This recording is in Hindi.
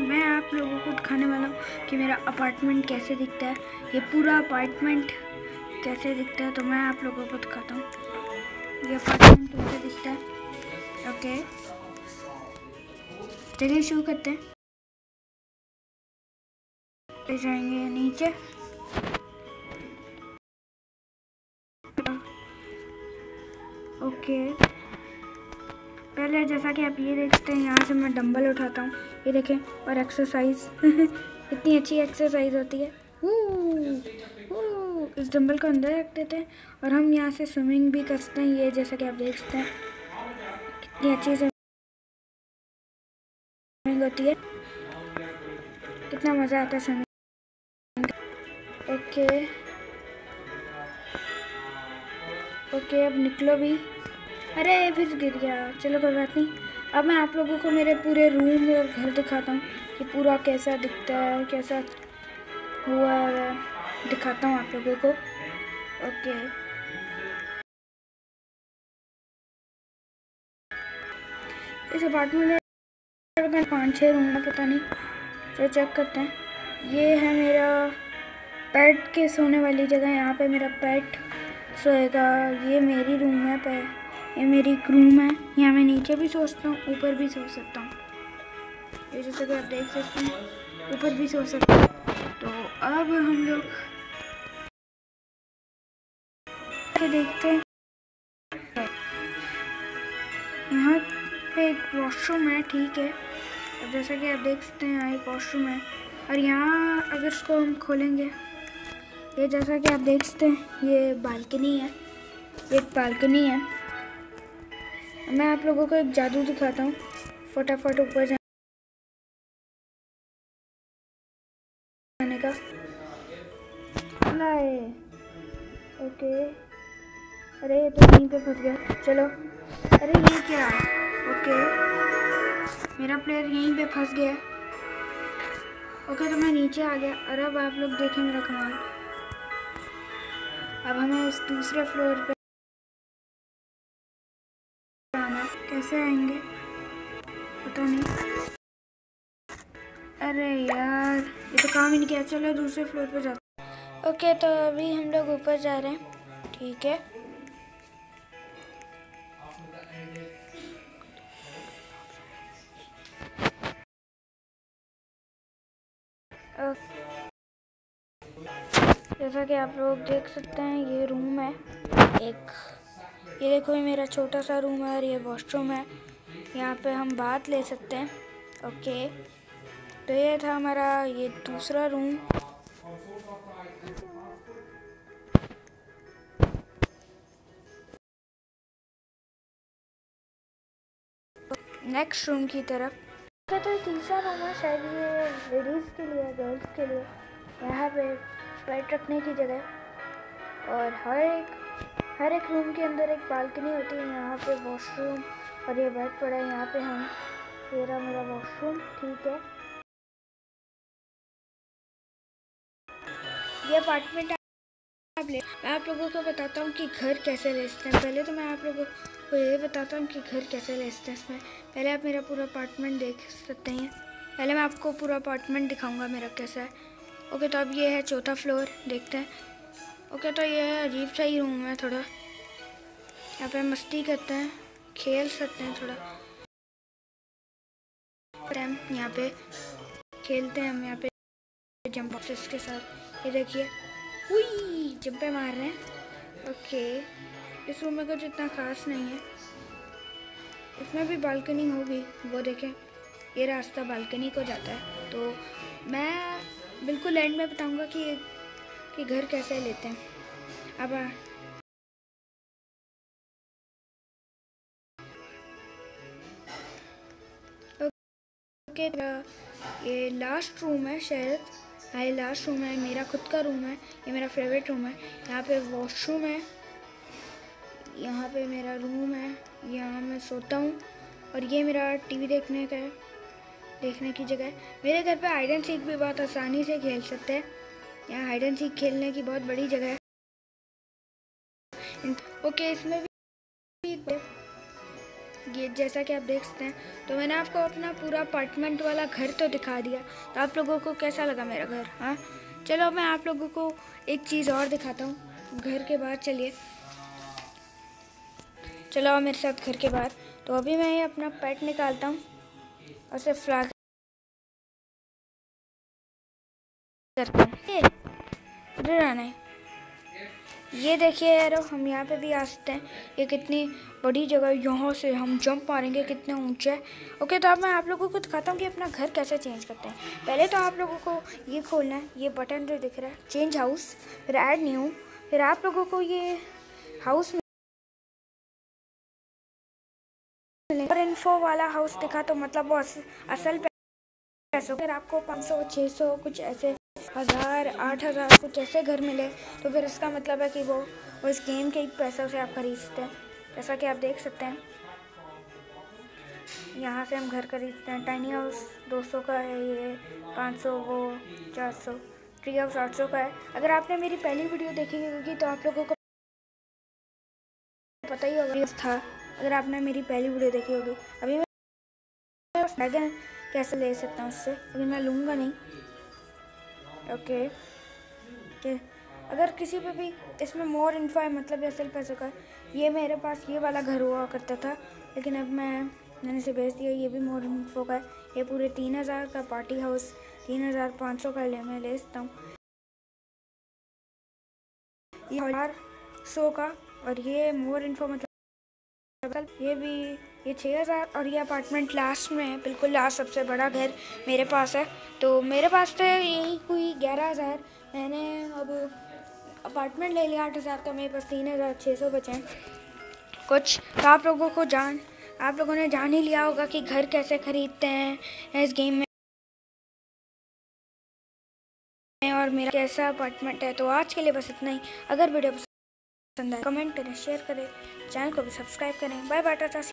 मैं आप लोगों को दिखाने वाला हूँ कि मेरा अपार्टमेंट कैसे दिखता है, ये पूरा अपार्टमेंट कैसे दिखता है। तो मैं आप लोगों को दिखाता हूँ ये अपार्टमेंट कैसे दिखता है। ओके, चलिए शुरू करते हैं। जाएंगे नीचे। ओके, पहले जैसा कि आप ये देखते हैं, यहाँ से मैं डंबल उठाता हूँ, ये देखें, और एक्सरसाइज इतनी अच्छी एक्सरसाइज होती है। इस डंबल को अंदर रख देते हैं और हम यहाँ से स्विमिंग भी कर सकते हैं। ये जैसा कि आप देख सकते हैं कितनी अच्छी स्विमिंग होती है, कितना मज़ा आता है स्विमिंग। ओके, अब निकलो भी। अरे फिर गिर गया, चलो कोई बात नहीं। अब मैं आप लोगों को मेरे पूरे रूम और घर दिखाता हूँ कि पूरा कैसा दिखता है, कैसा हुआ है, दिखाता हूँ आप लोगों को। ओके, इस अपार्टमेंट में 5-6 रूम है, पता नहीं, तो चेक करते हैं। ये है मेरा पेट के सोने वाली जगह, यहाँ पे मेरा पेट सोएगा। ये मेरी रूम है, ये मेरी रूम है। यहाँ मैं नीचे भी सो सकता हूँ, ऊपर भी सो सकता हूँ। ये जैसे कि आप देख सकते हैं, ऊपर भी सो सकते हैं। तो अब हम लोग देखते हैं, यहाँ पे एक वॉशरूम है, ठीक है। अब जैसा कि आप देख सकते हैं, यहाँ एक वॉशरूम है और यहाँ अगर इसको हम खोलेंगे, ये जैसा कि आप देख सकते हैं, ये बालकनी है, एक बालकनी है। मैं आप लोगों को एक जादू दिखाता हूँ, फटाफट ऊपर जाने का। ओके, अरे ये तो यहीं पे फंस गया, चलो। अरे ये क्या, ओके, मेरा प्लेयर यहीं पे फंस गया। ओके, तो मैं नीचे आ गया और अब आप लोग देखें मेरा कमाल। अब हमें इस दूसरे फ्लोर पे आना, कैसे आएंगे पता नहीं। अरे यार, ये तो काम ही नहीं किया। चलो दूसरे फ्लोर पे जाते हैं। ओके, तो अभी हम लोग ऊपर जा रहे हैं, ठीक है। जैसा कि आप लोग देख सकते हैं, ये रूम है एक, ये देखो, ये मेरा छोटा सा रूम है और ये वॉशरूम है। यहाँ पे हम बात ले सकते हैं। ओके, तो ये था हमारा ये दूसरा रूम। नेक्स्ट रूम की तरफ, तो तीसरा रूम है, शायद ये लेडीज़ के लिए, गर्ल्स के लिए। यहाँ पे पेट रखने की जगह और हर एक रूम के अंदर एक बालकनी होती है। यहाँ पे वॉशरूम और ये बेड पड़ा है, यहाँ पे हम, ये रहा मेरा वॉशरूम, ठीक है। ये अपार्टमेंट मैं आप लोगों को बताता हूँ कि घर कैसे लेते हैं। पहले तो मैं आप लोगों को ये बताता हूँ कि घर कैसे लेते हैं। इसमें पहले आप मेरा पूरा अपार्टमेंट देख सकते हैं। पहले मैं आपको पूरा अपार्टमेंट दिखाऊंगा मेरा कैसा है। ओके, तो अब ये है चौथा फ्लोर, देखते हैं। ओके, तो ये है अजीब सा ही रूम है थोड़ा, यहाँ पे मस्ती करते हैं, खेल सकते हैं थोड़ा, यहाँ पे खेलते हैं हम, यहाँ पे जंप बॉक्सेस के साथ। ये देखिए, हुई जंपे मार रहे हैं। ओके, इस रूम में कुछ इतना खास नहीं है, इसमें भी बालकनी होगी, वो देखें, ये रास्ता बालकनी को जाता है। तो मैं बिल्कुल एंड में बताऊंगा कि घर कैसे लेते हैं। अब ओके, ये लास्ट रूम है शायद, ये लास्ट रूम है, मेरा खुद का रूम है, ये मेरा फेवरेट रूम है। यहाँ पे वॉशरूम है, यहाँ पे मेरा रूम है, यहाँ मैं सोता हूँ और ये मेरा टीवी देखने की जगह है। मेरे घर पे हाइड एंड सीक भी बहुत आसानी से खेल सकते हैं, यहाँ हाइड एंड सीक खेलने की बहुत बड़ी जगह है। ओके, इसमें भी ये जैसा कि आप देख सकते हैं, तो मैंने आपको अपना पूरा अपार्टमेंट वाला घर तो दिखा दिया। तो आप लोगों को कैसा लगा मेरा घर? हाँ, चलो मैं आप लोगों को एक चीज़ और दिखाता हूँ घर के बाहर। चलिए, चलो मेरे साथ घर के बाहर। तो अभी मैं ये अपना पेट निकालता हूँ और उसे फ्लैग करता हूँ। उधर आना है। ये देखिए यार, हम यहाँ पे भी आ सकते हैं। ये कितनी बड़ी जगह, यहाँ से हम जंप मारेंगे कितने ऊंचे। ओके, तो अब मैं आप लोगों को दिखाता हूँ कि अपना घर कैसे चेंज करते हैं। पहले तो आप लोगों को ये खोलना है, ये बटन जो दिख रहा है चेंज हाउस, फिर ऐड न्यू, फिर आप लोगों को ये हाउस और इन्फो वाला हाउस दिखा, तो मतलब वो असल पैसों, फिर आपको 500 600 कुछ ऐसे 1000 8000 कुछ ऐसे घर मिले, तो फिर इसका मतलब है कि वो इस गेम के पैसों से आप खरीद सकते हैं। जैसा कि आप देख सकते हैं, यहाँ से हम घर खरीदते हैं। टाइनी हाउस 200 का है, ये 500, वो 400, ट्री हाउस 800 का है। अगर आपने मेरी पहली वीडियो देखी होगी तो आप लोगों को पता ही होगा था, अगर आपने मेरी पहली वीडियो देखी होगी। अभी मैं ड्रैगन कैसे ले सकता हूँ उससे, लेकिन मैं लूँगा नहीं। ओके, अगर किसी पे भी इसमें मोर इन्फो है, मतलब असल पैसों का, ये मेरे पास ये वाला घर हुआ करता था, लेकिन अब मैंने इसे बेच दिया। ये भी मोर इन्फो का है। ये पूरे 3000 का पार्टी हाउस 3500 का मैं ले सकता हूँ। ये 1100 का, और ये मोर इन्फो मतलब ये भी, ये 6000, और ये अपार्टमेंट लास्ट में है, बिल्कुल लास्ट सबसे बड़ा घर मेरे पास है। तो मेरे पास तो यही कोई 11000, मैंने अब अपार्टमेंट ले लिया 8000 का, मेरे पास 3600 बचे हैं कुछ। तो आप लोगों ने जान ही लिया होगा कि घर कैसे खरीदते हैं इस गेम में, और मेरा कैसा अपार्टमेंट है। तो आज के लिए बस इतना ही। अगर वीडियो पसंद आए कमेंट करें, शेयर करें, चैनल को भी सब्सक्राइब करें। Bye bye, Tata.